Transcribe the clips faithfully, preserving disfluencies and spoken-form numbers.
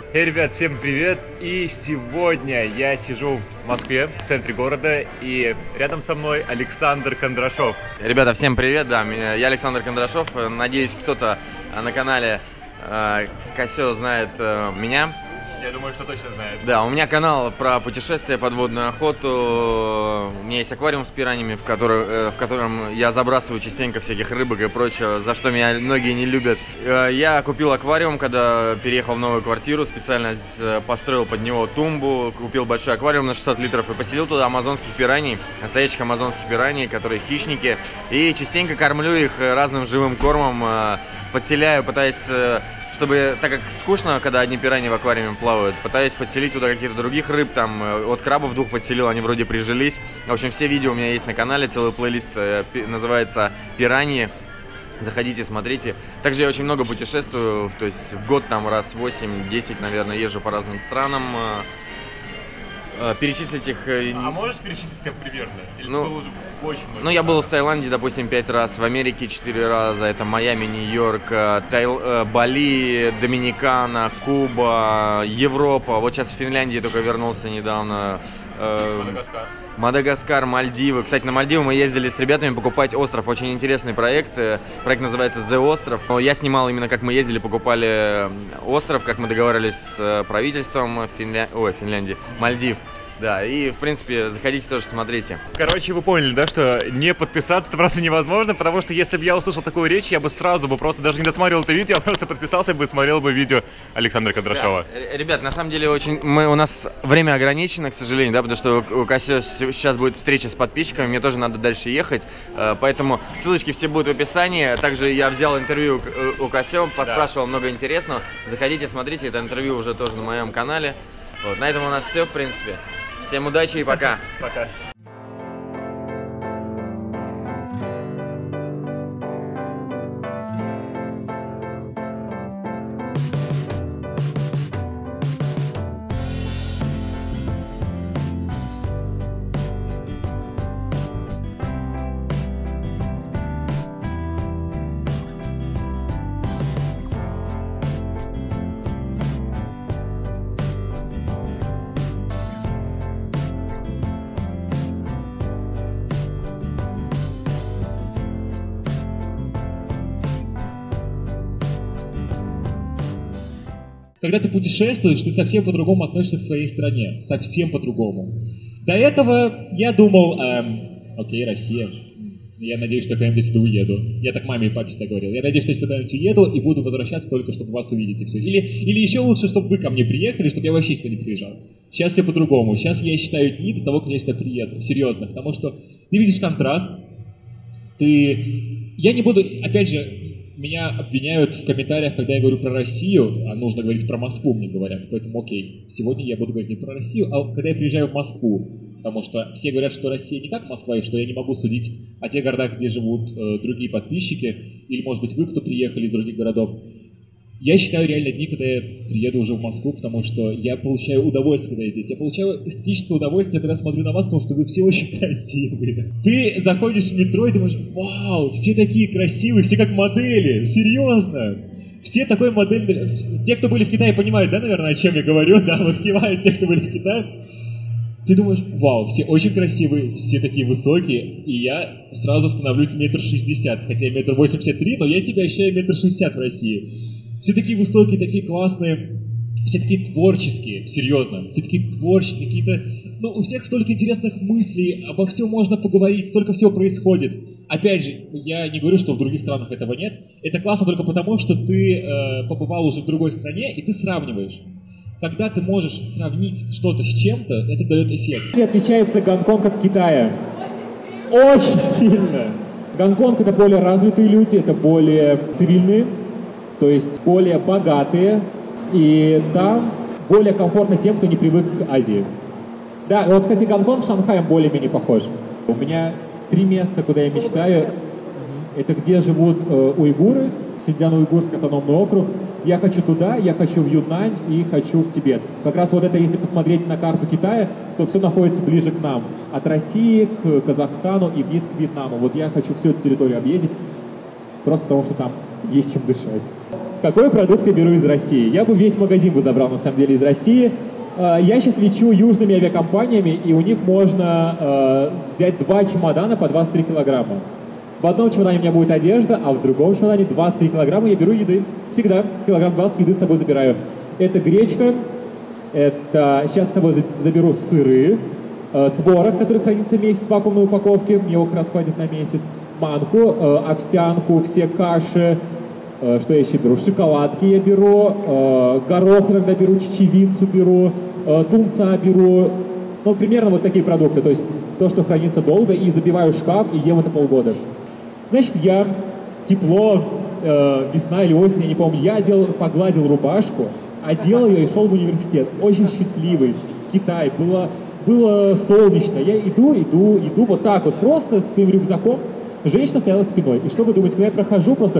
Эй, ребят, всем привет! И сегодня я сижу в Москве, в центре города, и рядом со мной Александр Кондрашов. Ребята, всем привет, да, я Александр Кондрашов. Надеюсь, кто-то на канале э, Косё знает э, меня. Я думаю, что точно знает. Да, у меня канал про путешествия, подводную охоту. У меня есть аквариум с пираньями, в, который, э, в котором я забрасываю частенько всяких рыбок и прочего, за что меня многие не любят. Э, я купил аквариум, когда переехал в новую квартиру, специально построил под него тумбу, купил большой аквариум на шестьсот литров и поселил туда амазонских пираний, настоящих амазонских пираний, которые хищники. И частенько кормлю их разным живым кормом, э, подселяю, пытаясь... Э, чтобы, так как скучно, когда одни пираньи в аквариуме плавают, пытаюсь подселить туда каких-то других рыб, там, от крабов двух подселил, они вроде прижились. В общем, все видео у меня есть на канале, целый плейлист называется «Пираньи». Заходите, смотрите. Также я очень много путешествую, то есть в год там раз восемь-десять, наверное, езжу по разным странам. Перечислить их... А можешь перечислить как примерно? Или ну, ты был уже очень много? Ну, я был в Таиланде, допустим, пять раз, в Америке четыре раза, это Майами, Нью-Йорк, Таил... Бали, Доминикана, Куба, Европа. Вот сейчас в Финляндии только вернулся недавно. Мадагаскар. Мадагаскар, Мальдивы. Кстати, на Мальдивы мы ездили с ребятами покупать остров. Очень интересный проект. Проект называется The Остров. Я снимал именно, как мы ездили, покупали остров, как мы договаривались с правительством Финля... Ой, Финляндии, Мальдив. Да, и, в принципе, заходите тоже, смотрите. Короче, вы поняли, да, что не подписаться просто невозможно, потому что если бы я услышал такую речь, я бы сразу бы просто даже не досмотрел это видео, а просто подписался бы и смотрел бы видео Александра Кондрашова. Да. Ребят, на самом деле, очень мы, у нас время ограничено, к сожалению, да, потому что у Косё сейчас будет встреча с подписчиками, мне тоже надо дальше ехать, поэтому ссылочки все будут в описании. Также я взял интервью у Косё, поспрашивал да. много интересного. Заходите, смотрите, это интервью уже тоже на моем канале. Вот, на этом у нас все, в принципе. Всем удачи и пока. Пока. Когда ты путешествуешь, ты совсем по-другому относишься к своей стране. Совсем по-другому. До этого я думал, эм, окей, Россия. Я надеюсь, что когда-нибудь сюда уеду. Я так маме и папе всегда говорил. Я надеюсь, что сюда когда-нибудь уеду и буду возвращаться только, чтобы вас увидеть и все. Или, или еще лучше, чтобы вы ко мне приехали, чтобы я вообще сюда не приезжал. Сейчас все по-другому. Сейчас я считаю дни до того, как я сюда приеду. Серьезно. Потому что ты видишь контраст. Ты... Я не буду, опять же... Меня обвиняют в комментариях, когда я говорю про Россию, а нужно говорить про Москву, мне говорят. Поэтому окей, сегодня я буду говорить не про Россию, а когда я приезжаю в Москву. Потому что все говорят, что Россия не как Москва, и что я не могу судить о тех городах, где живут э, другие подписчики, или, может быть, вы, кто приехали из других городов. Я считаю реально дни, когда я приеду уже в Москву, потому что я получаю удовольствие, когда я здесь. Я получаю эстетическое удовольствие, когда смотрю на вас, потому что вы все очень красивые. Ты заходишь в метро и думаешь, вау, все такие красивые, все как модели, серьезно. Все такой модели. Те, кто были в Китае, понимают, да, наверное, о чем я говорю, да, вот кивают те, кто были в Китае. Ты думаешь, вау, все очень красивые, все такие высокие, и я сразу становлюсь метр шестьдесят, хотя я метр восемьдесят три, но я себя ощущаю метр шестьдесят в России. Все такие высокие, такие классные, все такие творческие, серьезно, все такие творческие, какие-то, ну, у всех столько интересных мыслей, обо всем можно поговорить, столько всего происходит. Опять же, я не говорю, что в других странах этого нет, это классно только потому, что ты э, побывал уже в другой стране, и ты сравниваешь. Когда ты можешь сравнить что-то с чем-то, это дает эффект. Отличается Гонконг от Китая. Очень сильно. Гонконг — это более развитые люди, это более цивильные. То есть более богатые, и там более комфортно тем, кто не привык к Азии. Да, вот, кстати, Гонконг с Шанхаем более-менее похож. У меня три места, куда я мечтаю. Это где живут э, уйгуры, Синьцзян-Уйгурский автономный округ. Я хочу туда, я хочу в Юннань и хочу в Тибет. Как раз вот это, если посмотреть на карту Китая, то все находится ближе к нам. От России к Казахстану и вниз к Вьетнаму. Вот я хочу всю эту территорию объездить, просто потому что там есть чем дышать. какой продукт я беру из России. Я бы весь магазин бы забрал, на самом деле, из России. Я сейчас лечу южными авиакомпаниями, и у них можно э, взять два чемодана по двадцать три килограмма. В одном чемодане у меня будет одежда, а в другом чемодане двадцать три килограмма я беру еды. Всегда килограмм двадцать еды с собой забираю. Это гречка, это сейчас с собой заберу сыры, э, творог, который хранится месяц в вакуумной упаковке, мне его как раз хватит на месяц, манку, э, овсянку, все каши. Что я еще беру? Шоколадки я беру, э, горох иногда беру, чечевицу беру, э, тунца беру. Ну, примерно вот такие продукты. То есть то, что хранится долго, и забиваю шкаф, и ем это полгода. Значит, я тепло, э, весна или осень, я не помню, я одел, погладил рубашку, одел ее и шел в университет. Очень счастливый. Китай. Было, было солнечно. Я иду, иду, иду вот так вот просто с своим рюкзаком. Женщина стояла спиной. И что вы думаете, когда я прохожу, просто...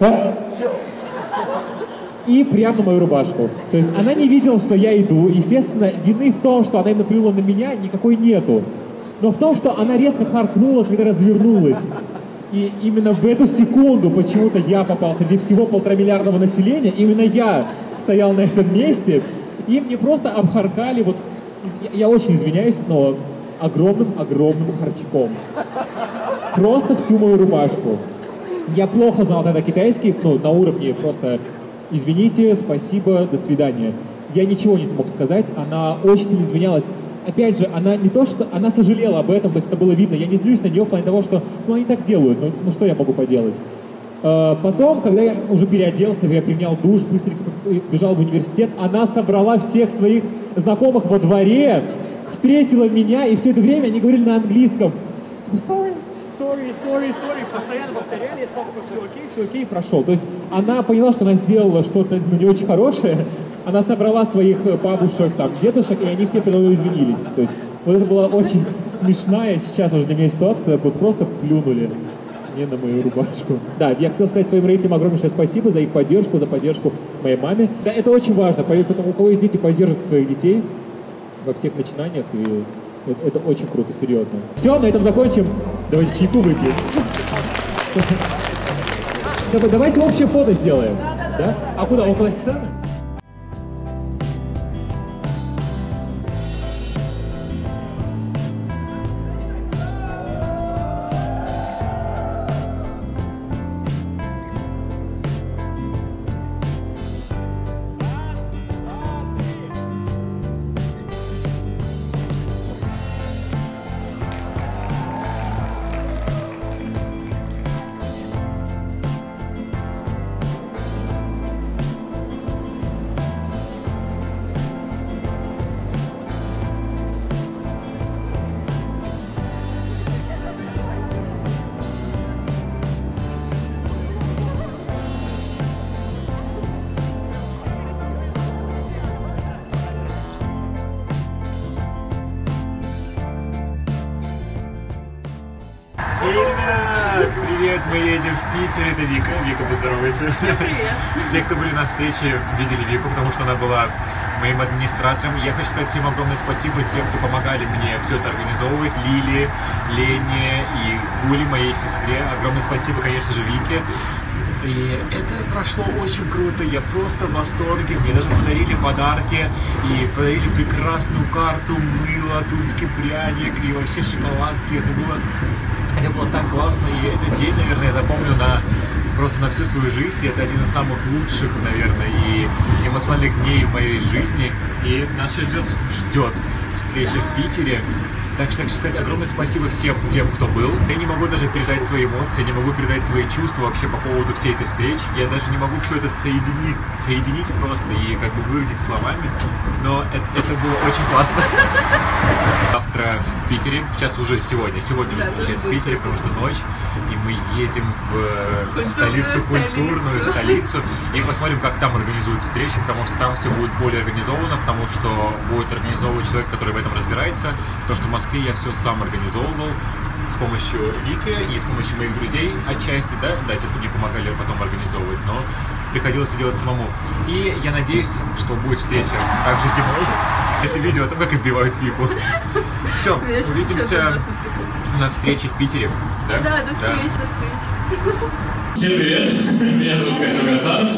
И прямо на мою рубашку. То есть она не видела, что я иду. Естественно, вины в том, что она именно плюнула на меня, никакой нету. Но в том, что она резко харкнула, когда развернулась. И именно в эту секунду почему-то я попал среди всего полуторамиллиардного населения. Именно я стоял на этом месте. И мне просто обхаркали, вот, я очень извиняюсь, но огромным-огромным харчком. Просто всю мою рубашку. Я плохо знал тогда китайский, ну, на уровне просто «извините, спасибо, до свидания». Я ничего не смог сказать, она очень сильно извинялась. Опять же, она не то, что... Она сожалела об этом, то есть это было видно. Я не злюсь на нее в плане того, что, ну, они так делают, ну, ну что я могу поделать? Потом, когда я уже переоделся, я принял душ, быстренько бежал в университет, она собрала всех своих знакомых во дворе, встретила меня, и все это время они говорили на английском. Типа, sorry, sorry, sorry, sorry, постоянно повторяли, я сказал, все окей, все окей, и прошел. То есть она поняла, что она сделала что-то ну, не очень хорошее, она собрала своих бабушек, там, дедушек, и они все передо мной извинились. То есть вот это была очень смешная сейчас уже для меня ситуация, когда вот просто плюнули мне на мою рубашку. Да, я хотел сказать своим родителям огромнейшее спасибо за их поддержку, за поддержку моей маме. Да, это очень важно, поэтому у кого есть дети, поддержите своих детей во всех начинаниях, и это, это очень круто, серьезно. Все, на этом закончим. Давайте чайку выпьем. Давайте общее фото сделаем. Да? А куда? Около сцены? Привет, мы едем в Питер, это Вика. Вика, поздоровайся. Всем привет. Те, кто были на встрече, видели Вику, потому что она была моим администратором. Я хочу сказать всем огромное спасибо тем, кто помогали мне все это организовывать. Лиле, Лене и Гуле, моей сестре. Огромное спасибо, конечно же, Вике. И это прошло очень круто, я просто в восторге. Мне даже подарили подарки и подарили прекрасную карту, мыло, тульский пряник и вообще шоколадки. Это было, это было так классно, и этот день, наверное, я запомню на, просто на всю свою жизнь. Это один из самых лучших, наверное, и эмоциональных дней в моей жизни. И нас ждет, ждет встреча в Питере. Так что, хочу сказать огромное спасибо всем тем, кто был. Я не могу даже передать свои эмоции, не могу передать свои чувства вообще по поводу всей этой встречи. Я даже не могу все это соединить, соединить просто и как бы выразить словами. Но это, это было очень классно. Завтра в Питере, сейчас уже сегодня, сегодня уже получается в Питере, потому что ночь, и мы едем в столицу, культурную столицу, и посмотрим, как там организуют встречу, потому что там все будет более организовано, потому что будет организовывать человек, который в этом разбирается, потому что в Москве я все сам организовывал с помощью Вики и с помощью моих друзей отчасти, да, да, те, кто мне помогали потом организовывать, но приходилось все делать самому. И я надеюсь, что будет встреча также зимой. Это видео о том, как избивают Вику. Все, увидимся на встрече в Питере. Да, да, до встречи, да. до встречи. Всем привет, меня зовут Костя Гасанов.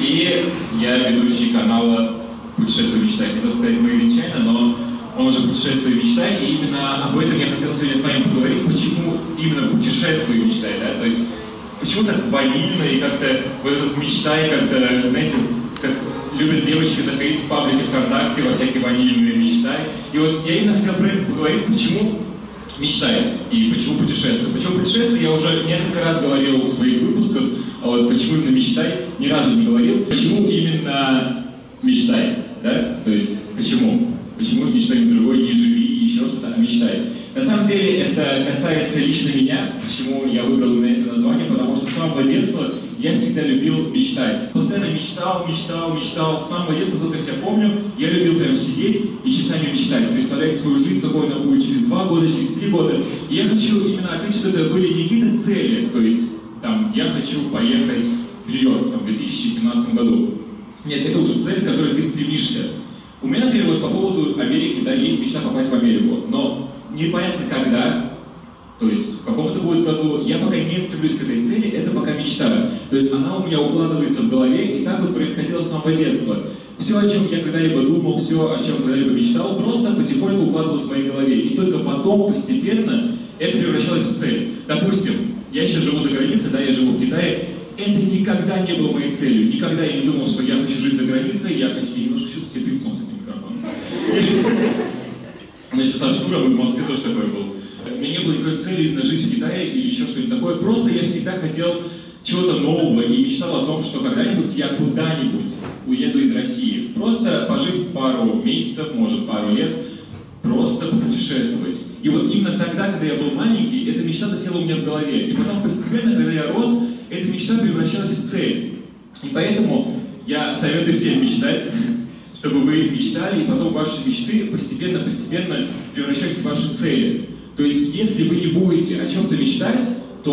и я ведущий канала «Путешествие мечтай». Хотел сказать «Мы венчайно», но он уже «Путешествие мечтай», и именно об этом я хотел сегодня с вами поговорить, почему именно «Путешествие мечтай», да, то есть почему так ванильно и как-то вот этот «мечтай», как-то, знаете, как любят девочки заходить в паблики ВКонтакте во всякие ванильные «мечтай». И вот я именно хотел про это поговорить, почему мечтай и почему путешествие. Почему путешествие я уже несколько раз говорил в своих выпусках, а вот почему именно мечтай ни разу не говорил. Почему именно мечтай, да? То есть почему? Почему не что-нибудь другое, не живи, еще что-то, а мечтай. На самом деле это касается лично меня, почему я выбрал именно это название, потому что с самого детства я всегда любил мечтать. Постоянно мечтал, мечтал, мечтал. С самого детства, сколько я себя помню, я любил прям сидеть и часами мечтать, представлять свою жизнь, какой она будет через два года, через три года. И я хочу именно отметить, что это были не какие-то цели, то есть там, я хочу поехать в Нью-Йорк в две тысячи семнадцатом году. Нет, это уже цель, к которой ты стремишься. У меня, например, вот по поводу Америки, да, есть мечта попасть в Америку, но непонятно когда, то есть в каком это будет году, я пока не стремлюсь к этой цели, это пока мечта. То есть она у меня укладывается в голове, и так вот происходило с самого детства. Все, о чем я когда-либо думал, все, о чем когда-либо мечтал, просто потихоньку укладывалось в моей голове. И только потом, постепенно, это превращалось в цель. Допустим, я сейчас живу за границей, да, я живу в Китае, это никогда не было моей целью. Никогда я не думал, что я хочу жить за границей, я хочу... Я немножко чувствую себя певцом с этим микрофоном. Значит, со Штуром и в Москве тоже такой был. У меня не было никакой цели именно жить в Китае или еще что-нибудь такое. Просто я всегда хотел чего-то нового и мечтал о том, что когда-нибудь я куда-нибудь уеду из России. Просто пожить пару месяцев, может, пару лет, просто попутешествовать. И вот именно тогда, когда я был маленький, эта мечта засела у меня в голове. И потом постепенно, когда я рос, эта мечта превращалась в цель. И поэтому я советую всем мечтать, чтобы вы мечтали, и потом ваши мечты постепенно-постепенно превращались в ваши цели. То есть, если вы не будете о чем-то мечтать,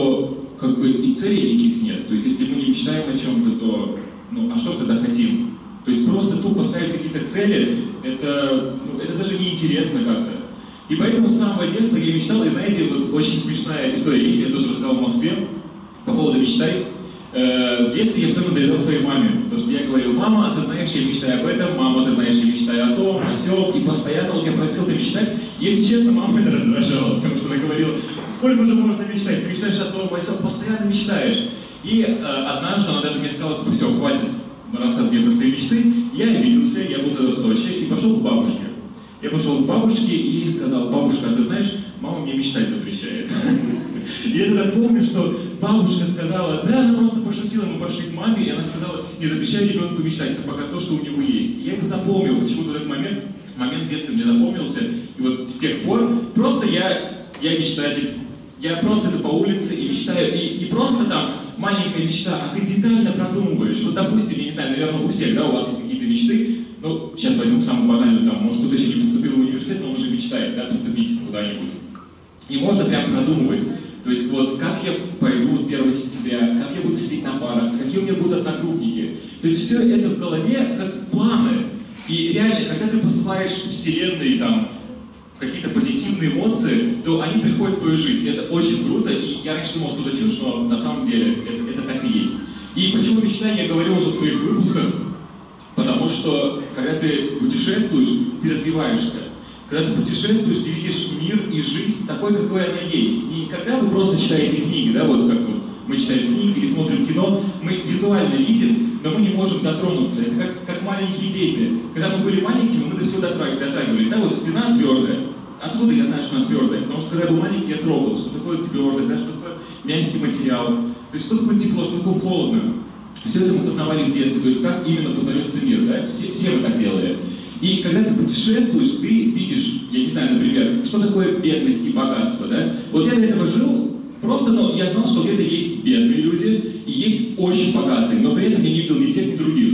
то как бы и целей никаких нет. То есть, если мы не мечтаем о чем-то, то ну, а что тогда хотим? То есть, просто тупо ставить какие-то цели, это, ну, это даже неинтересно как-то. И поэтому с самого детства я мечтал, и знаете, вот очень смешная история есть, я тоже рассказал в Москве по поводу мечтай. В детстве я абсолютно доверял своей маме, потому что я говорил: мама, ты знаешь, я мечтаю об этом, мама, ты знаешь, я мечтаю о том, о сём, и постоянно вот я просил это мечтать. Если честно, мама это раздражала, потому что она говорила: сколько уже можно мечтать, ты мечтаешь о том, о сём, постоянно мечтаешь. И э, однажды она даже мне сказала, что все, хватит рассказывать мне про свои мечты. Я обиделся, я был тогда в Сочи и пошел к бабушке. Я пошел к бабушке и ей сказал: бабушка, а ты знаешь, мама мне мечтать запрещает. И я тогда помню, что бабушка сказала, да, она просто пошутила, мы пошли к маме, и она сказала: не запрещай ребенку мечтать, это пока то, что у него есть. И я это запомнил, почему-то этот момент, момент детства мне запомнился, и вот с тех пор просто я, я мечтатель. Я просто иду по улице и мечтаю, и не просто там маленькая мечта, а ты детально продумываешь. Вот, допустим, я не знаю, наверное, у всех, да, у вас есть какие-то мечты, ну, сейчас возьму самую банальную, там, может, кто-то еще не поступил в университет, но он уже мечтает, да, поступить куда-нибудь. И можно прям продумывать. То есть вот как я пойду первого сентября, как я буду сидеть на парах, какие у меня будут одногруппники. То есть все это в голове как планы. И реально, когда ты посылаешь вселенной там какие-то позитивные эмоции, то они приходят в твою жизнь. Это очень круто, и я раньше думал, что это чушь, но на самом деле это, это так и есть. И почему мечта, я говорил уже в своих выпусках, потому что когда ты путешествуешь, ты развиваешься. Когда ты путешествуешь, ты видишь мир и жизнь такой, какой она есть. И когда вы просто читаете книги, да, вот как вот мы читаем книги или смотрим кино, мы визуально видим, но мы не можем дотронуться. Это как, как маленькие дети. Когда мы были маленькими, мы до всего дотрагивались. Да, вот стена твердая. Откуда я знаю, что она твердая? Потому что когда я был маленький, я трогал, что такое твердое, да, что такое мягкий материал. То есть что такое тепло, что такое холодно. Все это мы познавали в детстве. То есть как именно познается мир, да? Все, все мы так делали. И когда ты путешествуешь, ты видишь, я не знаю, например, что такое бедность и богатство, да? Вот я до этого жил, просто, ну, я знал, что где-то есть бедные люди и есть очень богатые, но при этом я не видел ни тех, ни других.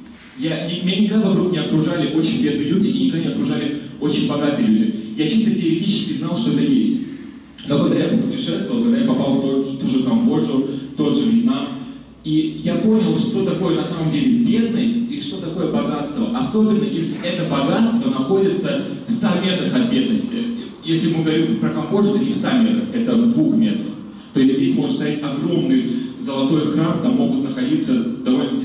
Я, меня никогда вокруг не окружали очень бедные люди и никогда не окружали очень богатые люди. Я чисто теоретически знал, что это есть. Но когда я путешествовал, когда я попал в ту, ту же Камбоджу, в тот же Вьетнам, и я понял, что такое на самом деле бедность и что такое богатство. Особенно, если это богатство находится в ста метрах от бедности. Если мы говорим про Камбоджу, это не в ста метрах, это в двух метрах. То есть здесь может стоять огромный золотой храм, там могут находиться довольно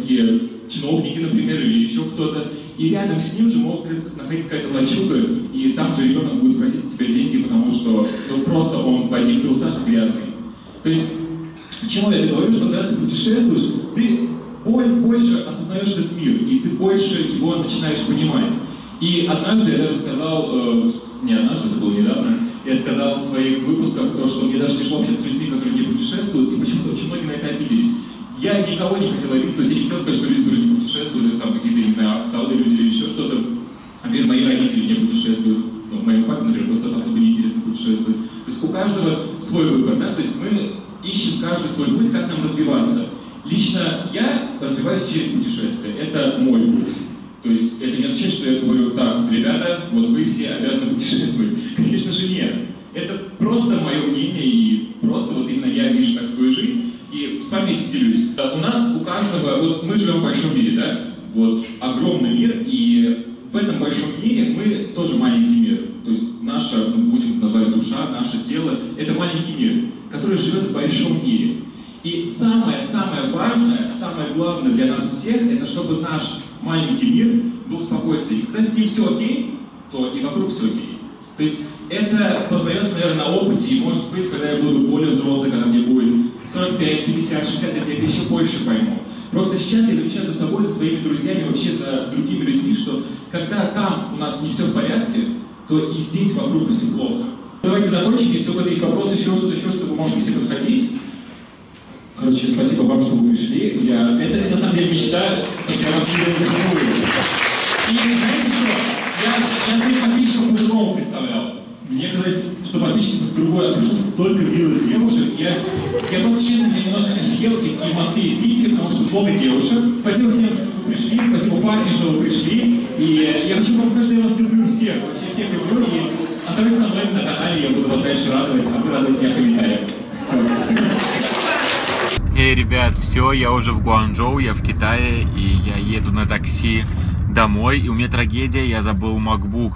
московские чиновники, например, или еще кто-то, и рядом с ним же может находиться какая-то лачуга, и там же ребенок будет просить у тебя деньги, потому что ну, просто он в одних трусах грязный. То есть, к чему я говорю, что когда ты путешествуешь, ты больше осознаешь этот мир, и ты больше его начинаешь понимать. И однажды я даже сказал, э, не однажды, это было недавно, я сказал в своих выпусках то, что мне даже тяжело общаться с людьми, которые не путешествуют, и почему-то очень многие на это обиделись. Я никого не хотел обидеть, то есть я не хотел сказать, что люди, которые не путешествуют, это там какие-то, не знаю, отсталые люди или еще что-то. Например, мои родители не путешествуют, ну, моему папе, например, просто особо неинтересно путешествовать. То есть у каждого свой выбор, да, то есть мы ищем каждый свой путь, как нам развиваться. Лично я развиваюсь через путешествия, это мой путь. То есть это не означает, что я говорю, так, ребята, вот вы все обязаны путешествовать. Конечно же нет. Это просто мое мнение, и просто вот именно я вижу так свою жизнь, и с вами этим делюсь. У нас, у каждого, вот мы живем в большом мире, да? Вот огромный мир, и в этом большом мире мы тоже маленький мир. То есть наша, ну, будем называть душа, наше тело, это маленький мир, который живет в большом мире. И самое-самое важное, самое главное для нас всех, это чтобы наш маленький мир был в спокойствии. И когда с ним все окей, то и вокруг все окей. То есть это познается, наверное, на опыте, и может быть, когда я буду более взрослый, когда мне будет сорок пять, пятьдесят, шестьдесят лет, я еще больше пойму. Просто сейчас я замечаю за собой, за своими друзьями, вообще за другими людьми, что когда там у нас не все в порядке, то и здесь вокруг все плохо. Давайте закончим, если у кого-то есть вопросы, еще что-то, еще что-то, вы можете все подходить. Короче, спасибо вам, что вы пришли. Я... Это, это на самом деле мечта, как я вас всегда захватываю. И знаете что? Я, я своих подписчиков по-другому представлял. Мне казалось, что подписчики другое, а пришлось только милых девушек. Я, я просто, честно, я немножко офигел и, и в Москве, и в Питере, потому что много девушек. Спасибо всем, что вы пришли, спасибо парни, что вы пришли. И я хочу вам сказать, что я вас люблю всех, вообще всех люблю. И оставайтесь со мной на канале, я буду вас дальше радовать, а вы радуете меня в комментариях. Все, спасибо. Эй, ребят, все, я уже в Гуанчжоу, я в Китае, и я еду на такси домой, и у меня трагедия, я забыл MacBook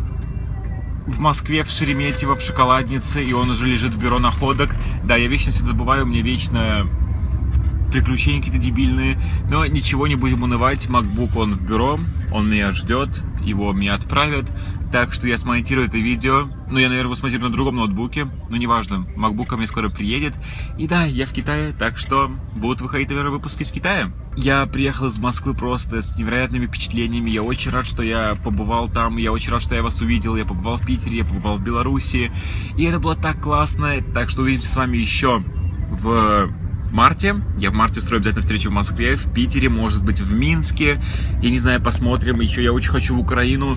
в Москве, в Шереметьево, в шоколаднице, и он уже лежит в бюро находок. Да, я вечно все забываю, у меня вечно приключения какие-то дебильные, но ничего, не будем унывать, MacBook он в бюро, он меня ждет, его мне отправят, так что я смонтирую это видео, ну я, наверное, его смонтирую на другом ноутбуке, но неважно, MacBook ко мне скоро приедет, и да, я в Китае, так что будут выходить, наверное, выпуски из Китая. Я приехал из Москвы просто с невероятными впечатлениями, я очень рад, что я побывал там, я очень рад, что я вас увидел, я побывал в Питере, я побывал в Беларуси, и это было так классно, так что увидимся с вами еще в марте. Я в марте устрою обязательно встречу в Москве, в Питере, может быть, в Минске. Я не знаю, посмотрим. Еще я очень хочу в Украину.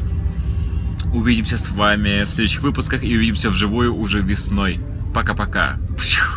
Увидимся с вами в следующих выпусках и увидимся вживую уже весной. Пока-пока.